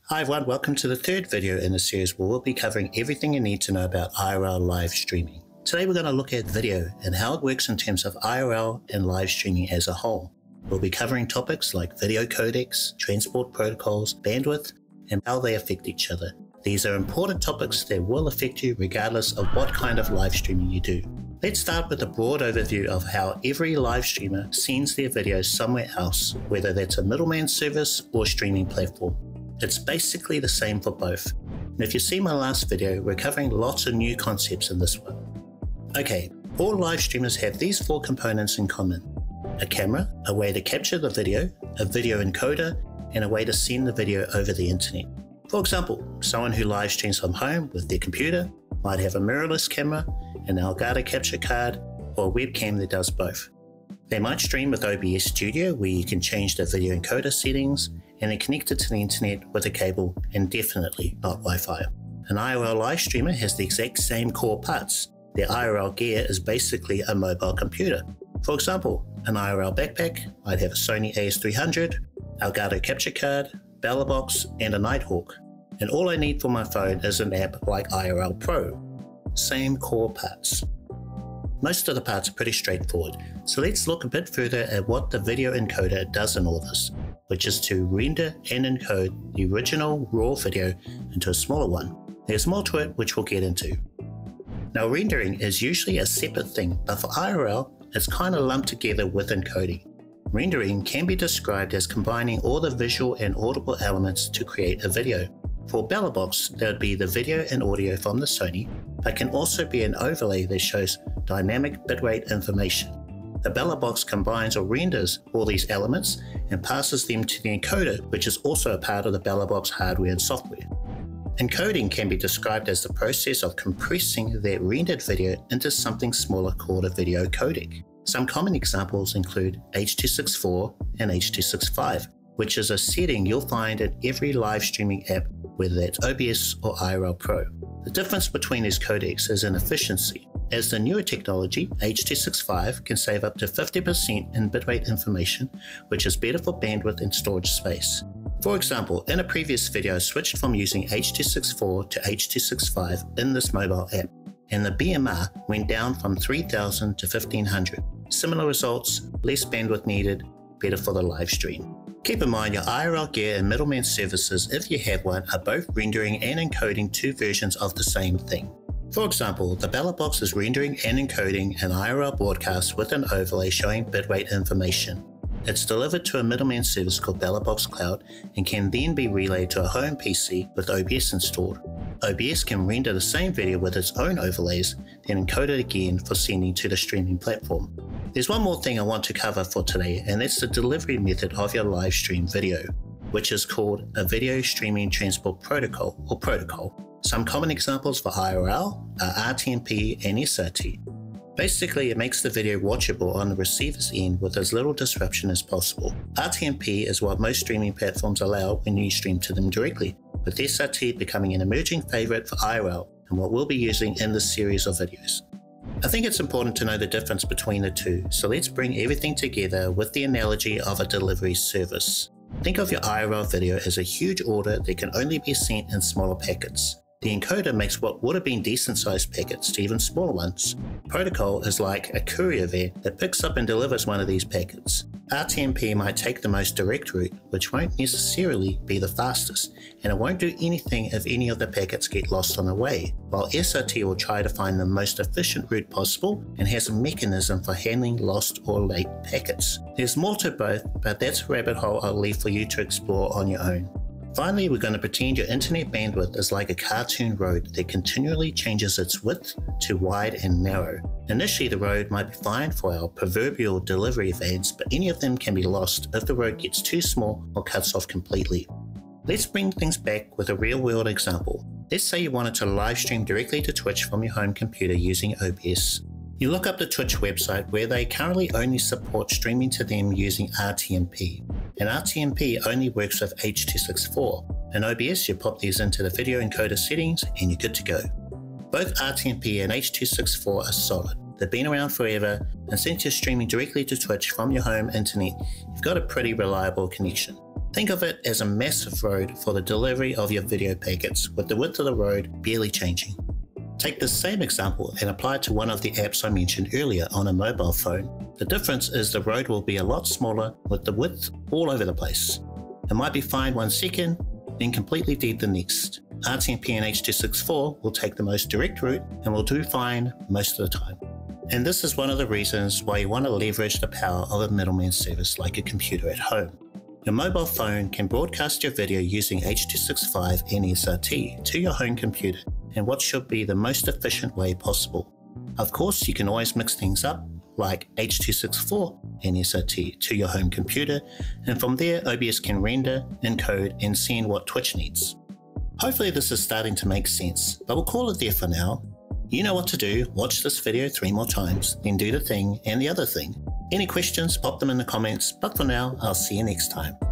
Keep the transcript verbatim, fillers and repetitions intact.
Hi everyone, welcome to the third video in the series where we'll be covering everything you need to know about I R L live streaming. Today we're going to look at video and how it works in terms of I R L and live streaming as a whole. We'll be covering topics like video codecs, transport protocols, bandwidth, and how they affect each other. These are important topics that will affect you regardless of what kind of live streaming you do. Let's start with a broad overview of how every live streamer sends their videos somewhere else, whether that's a middleman service or streaming platform. It's basically the same for both. And if you see my last video, we're covering lots of new concepts in this one. Okay, all live streamers have these four components in common. A camera, a way to capture the video, a video encoder, and a way to send the video over the internet. For example, someone who live streams from home with their computer might have a mirrorless camera, an Elgato capture card, or a webcam that does both. They might stream with O B S Studio, where you can change the video encoder settings, and they're connected to the internet with a cable and definitely not Wi-Fi. An I R L live streamer has the exact same core parts. Their I R L gear is basically a mobile computer. For example, an I R L backpack might have a Sony A S three hundred, Elgato capture card, Bella box, and a Nighthawk. And all I need for my phone is an app like I R L Pro. Same core parts. Most of the parts are pretty straightforward, so let's look a bit further at what the video encoder does in all this, which is to render and encode the original raw video into a smaller one. There's more to it which we'll get into. Now, rendering is usually a separate thing, but for I R L it's kind of lumped together with encoding. Rendering can be described as combining all the visual and audible elements to create a video. For Bella box, that would be the video and audio from the Sony, but can also be an overlay that shows dynamic bitrate information. The Bella box combines or renders all these elements and passes them to the encoder, which is also a part of the Bella box hardware and software. Encoding can be described as the process of compressing that rendered video into something smaller called a video codec. Some common examples include H two sixty-four and H two sixty-five, which is a setting you'll find in every live streaming app, whether that's O B S or I R L Pro. The difference between these codecs is in efficiency, as the newer technology, H two sixty-five, can save up to fifty percent in bitrate information, which is better for bandwidth and storage space. For example, in a previous video I switched from using H two sixty-four to H two sixty-five in this mobile app, and the B M R went down from three thousand to fifteen hundred. Similar results, less bandwidth needed, better for the live stream. Keep in mind your I R L gear and middleman services, if you have one, are both rendering and encoding two versions of the same thing. For example, the Bella box is rendering and encoding an I R L broadcast with an overlay showing bitrate information. It's delivered to a middleman service called Bella Box Cloud and can then be relayed to a home P C with O B S installed. O B S can render the same video with its own overlays, then encode it again for sending to the streaming platform. There's one more thing I want to cover for today, and that's the delivery method of your live stream video, which is called a video streaming transport protocol or protocol. Some common examples for I R L are R T M P and S R T. Basically, it makes the video watchable on the receiver's end with as little disruption as possible. R T M P is what most streaming platforms allow when you stream to them directly, with S R T becoming an emerging favorite for I R L and what we'll be using in this series of videos. I think it's important to know the difference between the two, so let's bring everything together with the analogy of a delivery service. Think of your I R L video as a huge order that can only be sent in smaller packets. The encoder makes what would have been decent-sized packets to even smaller ones. Protocol is like a courier van that picks up and delivers one of these packets. R T M P might take the most direct route, which won't necessarily be the fastest, and it won't do anything if any of the packets get lost on the way, while S R T will try to find the most efficient route possible and has a mechanism for handling lost or late packets. There's more to both, but that's a rabbit hole I'll leave for you to explore on your own. Finally, we're going to pretend your internet bandwidth is like a cartoon road that continually changes its width to wide and narrow. Initially, the road might be fine for our proverbial delivery vans, but any of them can be lost if the road gets too small or cuts off completely. Let's bring things back with a real-world example. Let's say you wanted to live stream directly to Twitch from your home computer using O B S. You look up the Twitch website where they currently only support streaming to them using R T M P. And R T M P only works with H two sixty-four. In O B S, you pop these into the video encoder settings and you're good to go. Both R T M P and H two sixty-four are solid. They've been around forever, and since you're streaming directly to Twitch from your home internet, you've got a pretty reliable connection. Think of it as a massive road for the delivery of your video packets, with the width of the road barely changing. Take this same example and apply it to one of the apps I mentioned earlier on a mobile phone. The difference is the road will be a lot smaller with the width all over the place. It might be fine one second, then completely dead the next. R T M P and H two sixty-four will take the most direct route and will do fine most of the time. And this is one of the reasons why you want to leverage the power of a middleman service like a computer at home. Your mobile phone can broadcast your video using H two sixty-five and S R T to your home computer in what should be the most efficient way possible. Of course, you can always mix things up, like H two sixty-four and S R T to your home computer, and from there O B S can render, encode, and send what Twitch needs. Hopefully this is starting to make sense, but we'll call it there for now. You know what to do, watch this video three more times, then do the thing and the other thing. Any questions, pop them in the comments, but for now, I'll see you next time.